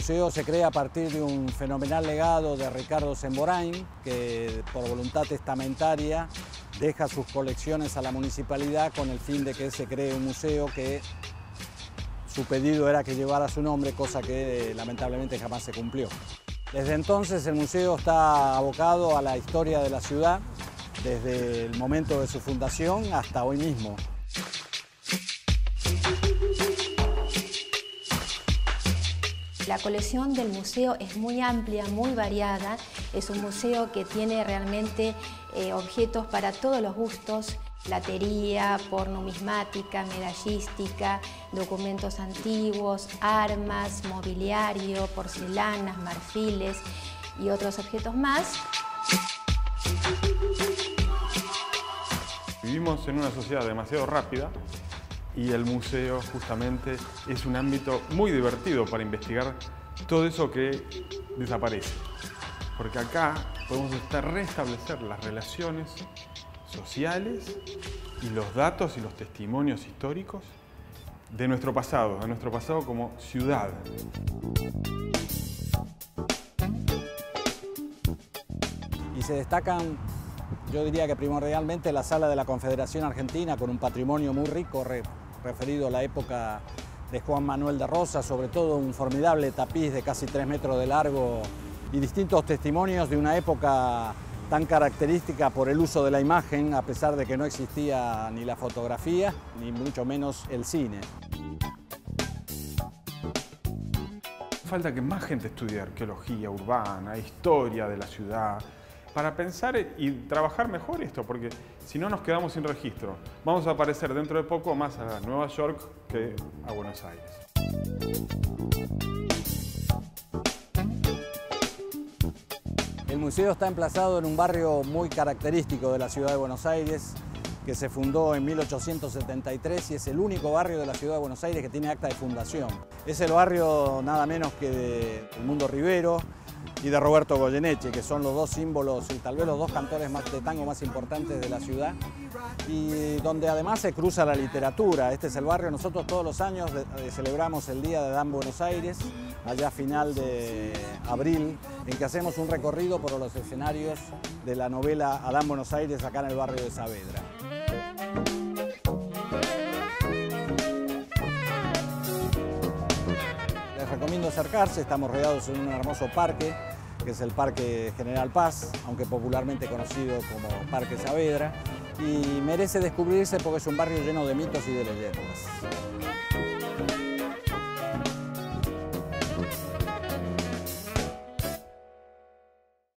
museo se crea a partir de un fenomenal legado de Ricardo Semborain, que por voluntad testamentaria deja sus colecciones a la municipalidad con el fin de que se cree un museo que su pedido era que llevara su nombre, cosa que lamentablemente jamás se cumplió. Desde entonces el museo está abocado a la historia de la ciudad, desde el momento de su fundación hasta hoy mismo. La colección del museo es muy amplia, muy variada. Es un museo que tiene realmente objetos para todos los gustos. Platería, pornumismática, medallística, documentos antiguos, armas, mobiliario, porcelanas, marfiles y otros objetos más. Vivimos en una sociedad demasiado rápida y el museo justamente es un ámbito muy divertido para investigar todo eso que desaparece. Porque acá podemos restablecer las relaciones sociales y los datos y los testimonios históricos de nuestro pasado como ciudad. Y se destacan, yo diría que primordialmente, la Sala de la Confederación Argentina, con un patrimonio muy rico referido a la época de Juan Manuel de Rosas, sobre todo un formidable tapiz de casi 3 metros de largo y distintos testimonios de una época tan característica por el uso de la imagen, a pesar de que no existía ni la fotografía, ni mucho menos el cine. Falta que más gente estudie arqueología urbana, historia de la ciudad, para pensar y trabajar mejor esto, porque si no nos quedamos sin registro. Vamos a aparecer dentro de poco más a Nueva York que a Buenos Aires. El museo está emplazado en un barrio muy característico de la ciudad de Buenos Aires, que se fundó en 1873 y es el único barrio de la ciudad de Buenos Aires que tiene acta de fundación. Es el barrio nada menos que de Edmundo Rivero y de Roberto Goyeneche, que son los dos símbolos y tal vez los dos cantores de tango más importantes de la ciudad, y donde además se cruza la literatura. Este es el barrio, nosotros todos los años celebramos el Día de Adán Buenos Aires, allá a final de abril, en que hacemos un recorrido por los escenarios de la novela Adán Buenos Aires, acá en el barrio de Saavedra. Les recomiendo acercarse, estamos rodeados en un hermoso parque, que es el Parque General Paz, aunque popularmente conocido como Parque Saavedra, y merece descubrirse porque es un barrio lleno de mitos y de leyendas.